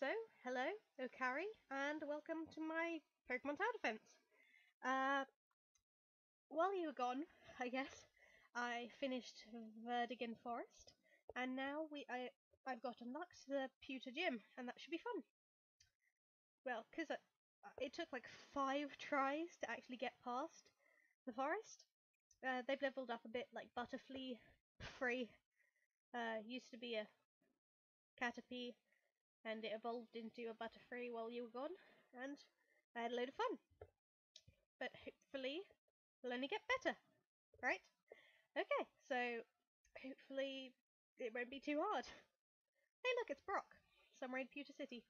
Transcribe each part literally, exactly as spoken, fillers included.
So, hello, Okari, and welcome to my Pokemon Tower Defense. Uh, while you were gone, I guess, I finished Verdigan Forest, and now we I I've got unlocked the Pewter Gym, and that should be fun. Well, because it, it took like five tries to actually get past the forest. Uh, they've leveled up a bit, like Butterfree, Free, uh, used to be a Caterpie, and it evolved into a Butterfree while you were gone, and I had a load of fun. But hopefully we'll only get better, right? Okay, so hopefully it won't be too hard. Hey look, it's Brock, somewhere in Pewter City.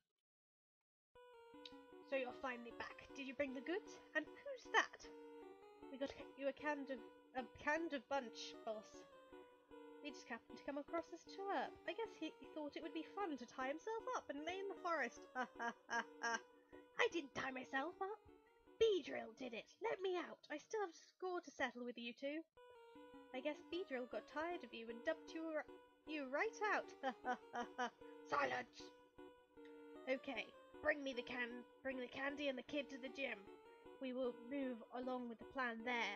So you're finally back. Did you bring the goods? And who's that? We got you a can of a can of bunch, boss. He just happened to come across this twerp. I guess he, he thought it would be fun to tie himself up and lay in the forest. Ha ha ha ha. I didn't tie myself up. Beedrill did it. Let me out. I still have a score to settle with you two. I guess Beedrill got tired of you and dumped you, you right out. Ha ha ha ha. Silence. Okay, bring me the can. Bring the candy and the kid to the gym. We will move along with the plan there.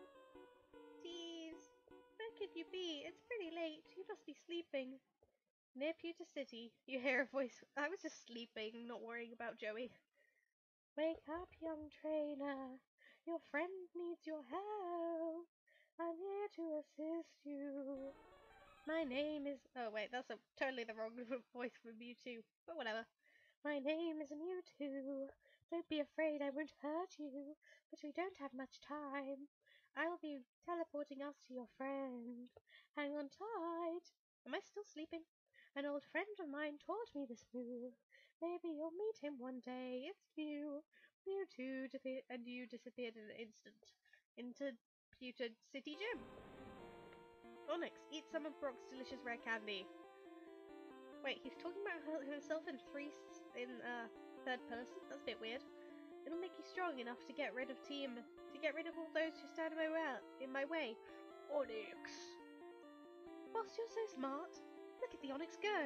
Tease. Where could you be? It's pretty late. You must be sleeping. Near Pewter City, you hear a voice. I was just sleeping, not worrying about Joey. Wake up, young trainer. Your friend needs your help. I'm here to assist you. My name is... Oh, wait, that's a, totally the wrong voice for Mewtwo. But whatever. My name is Mewtwo. Don't be afraid, I won't hurt you. But we don't have much time. I'll be teleporting us to your friend. Hang on tight. Am I still sleeping? An old friend of mine taught me this move. Maybe you'll meet him one day. It's Mew. Mewtwo disappeared, and you disappeared in an instant. Into Pewter City Gym. Onyx, eat some of Brock's delicious rare candy. Wait, he's talking about himself in three in uh, third person? That's a bit weird. It'll make you strong enough to get rid of team, to get rid of all those who stand in my way. In my way. Onyx. Boss, you're so smart. Look at the Onyx go.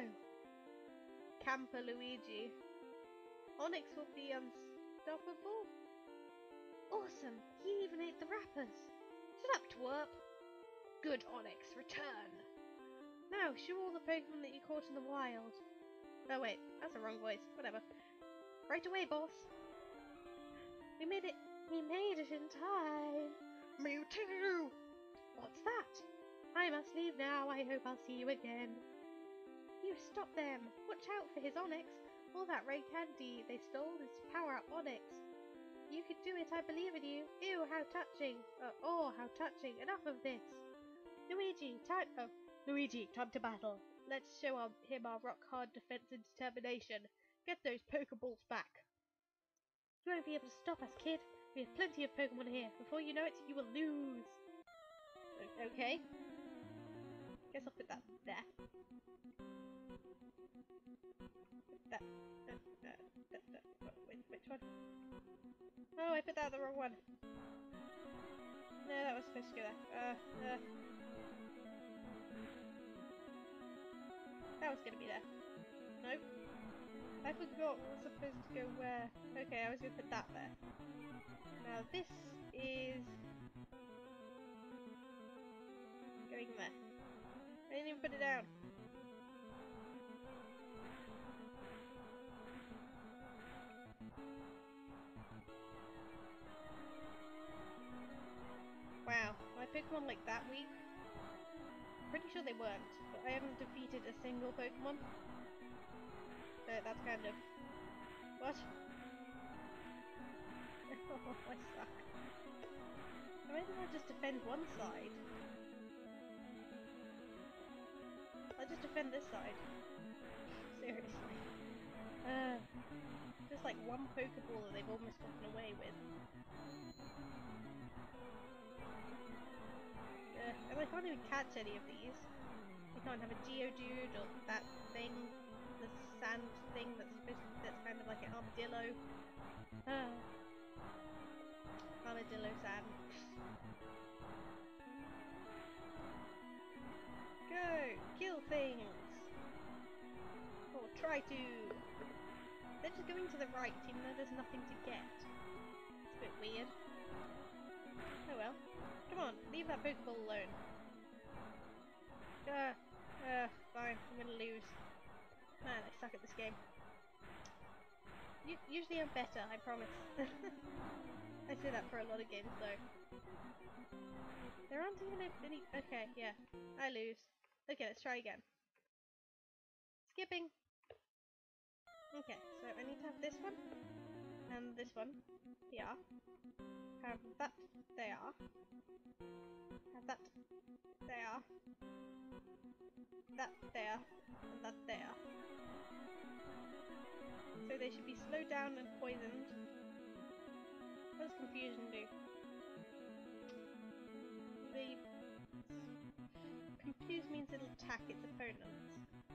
Camper Luigi. Onyx will be unstoppable. Awesome. He even ate the wrappers. Shut up, twerp. Good, Onyx. Return. Now, show all the Pokemon that you caught in the wild. Oh wait, that's the wrong voice. Whatever. Right away, boss. We made it. We made it in time. Mewtwo! What's that? I must leave now. I hope I'll see you again. You stop them. Watch out for his Onyx. All that red candy they stole is to power up Onyx. You could do it. I believe in you. Ew, how touching. Uh, oh, how touching. Enough of this. Luigi, time. Oh, Luigi, time to battle. Let's show our, him our rock-hard defense and determination. Get those Pokeballs back. You won't be able to stop us, kid. We have plenty of Pokemon here. Before you know it, you will lose. Okay. Guess I'll put that there. Put that. Uh, uh, that, that. Oh, wait, which one? Oh, I put that the wrong one. No, that was supposed to go there. Uh, uh. That was gonna be there. Nope. I forgot what was supposed to go where. Okay, I was gonna put that there. Now this is going there. I didn't even put it down. Wow, my Pokemon like that weak? Pretty sure they weren't, but I haven't defeated a single Pokemon. So that's kind of... What? Oh, I suck. Why did I just defend one side? I'll just defend this side. Seriously. Uh, just like one Pokeball that they've almost gotten away with. Uh, and I can't even catch any of these. I can't have a Geodude or that thing, the sand thing that's supposed to, that's kind of like an armadillo. Uh, armadillo sand. Go! Kill things! Or try to! They're just going to the right, even though there's nothing to get. It's a bit weird. Oh well. Come on, leave that Pokeball alone. Uh, uh, fine, I'm gonna lose. Man, I suck at this game. U usually I'm better, I promise. I say that for a lot of games though. There aren't even any... Okay, yeah, I lose. Okay, let's try again. Skipping. Okay, so I need to have this one, and this one, here. Have that, there. Have that, there. That, there. And that, there. So they should be slowed down and poisoned. What does confusion do? The... Confuse means it'll attack its opponents.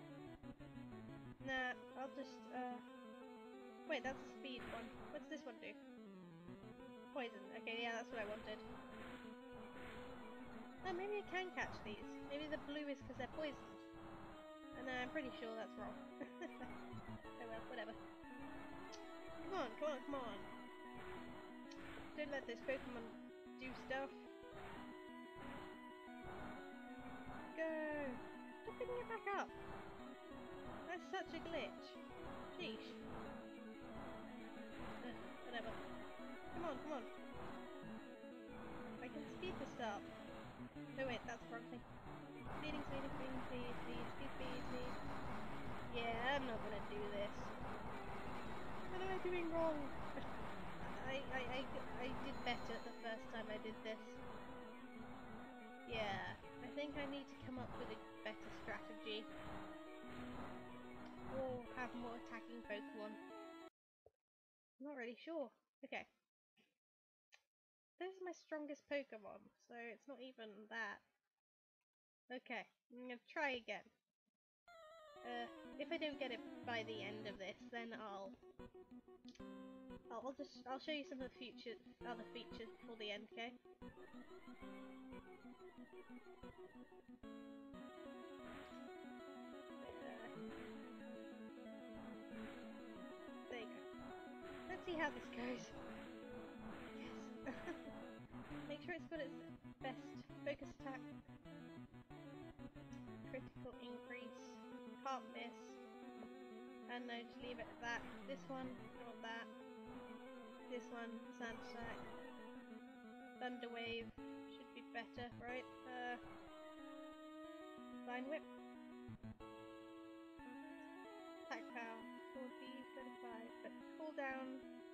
Nah, I'll just, uh... Wait, that's a speed one. What's this one do? Poison. Okay, yeah, that's what I wanted. Oh, maybe I can catch these. Maybe the blue is because they're poisoned. And uh, I'm pretty sure that's wrong. Oh well, whatever. Come on, come on, come on. Don't let this Pokemon do stuff. Go! Stop picking it back up! That's such a glitch. Sheesh. Uh, whatever. Come on, come on. I can speed this up. Oh wait, that's the wrong thing. Speeding, speeding, speeding, speed, speed, speed, speed, speed. Yeah, I'm not gonna do this. What am I doing wrong? I, I, I, I did better the first time I did this. Yeah, I think I need to come up with a better strategy. Or have more attacking Pokemon. I'm not really sure. Okay. This is my strongest Pokemon, so it's not even that. Okay, I'm gonna try again. Uh, if I don't get it by the end of this, then I'll, I'll, I'll just, I'll show you some of the future, other features before the end, okay? There you go. Let's see how this goes. Yes. Make sure it's got its best focus attack. Critical increase. Can't miss. And no, just leave it at that. This one, I want that. This one, Sand Attack. Thunder Wave should be better, right? Uh, Vine Whip. Attack power, forty, thirty-five, but cooldown.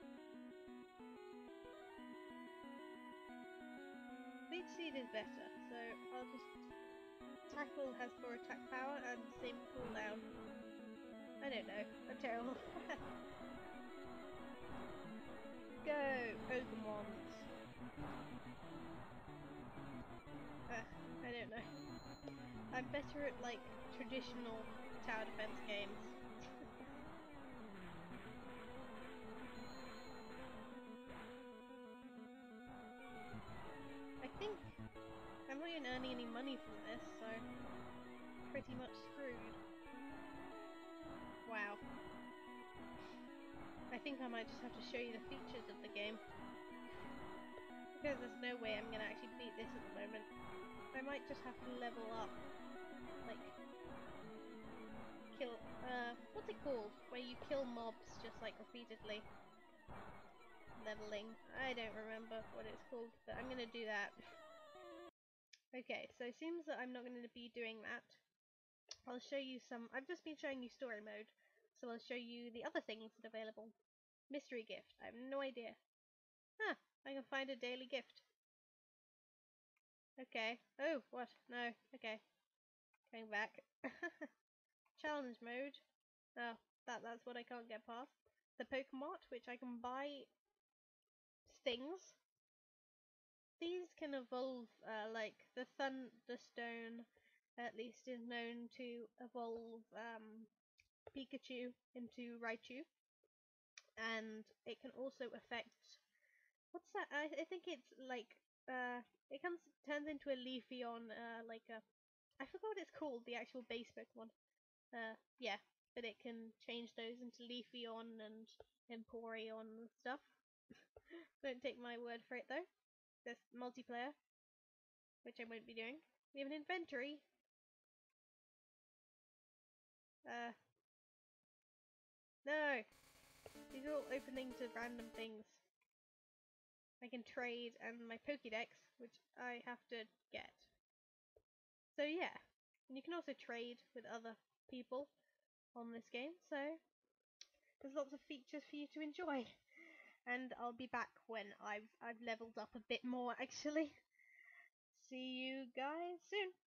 Leech Seed is better, so I'll just... Tackle has more attack power and same cooldown. I don't know, I'm terrible. Go, Pokemons! Uh, I don't know. I'm better at, like, traditional tower defense games. I think I'm not even earning any money from this, so pretty much screwed. Wow. I think I might just have to show you the features of the game. Because there's no way I'm gonna actually beat this at the moment. I might just have to level up. Like, kill, uh, what's it called? Where you kill mobs just like repeatedly. Leveling. I don't remember what it's called, but I'm gonna do that. Okay, so it seems that I'm not going to be doing that. I'll show you some... I've just been showing you story mode, so I'll show you the other things that are available. Mystery gift. I have no idea. Huh, I can find a daily gift. Okay. Oh, what? No. Okay. Going back. Challenge mode. Oh, that, that's what I can't get past. The Pokemart, which I can buy stings. These can evolve, uh, like the Thunderstone, at least is known to evolve um, Pikachu into Raichu, and it can also affect. What's that? I, I think it's like uh, it comes turns into a Leafeon, uh, like a. I forgot what it's called. The actual base Pokemon. Uh, yeah. but it can change those into Leafeon and Empoleon and stuff. Don't take my word for it though. There's multiplayer, which I won't be doing. We have an inventory. Uh, no! These are all opening to random things. I can trade and my Pokédex, which I have to get. So yeah, and you can also trade with other people on this game, so there's lots of features for you to enjoy. And I'll be back when I've I've leveled up a bit more actually. See you guys soon.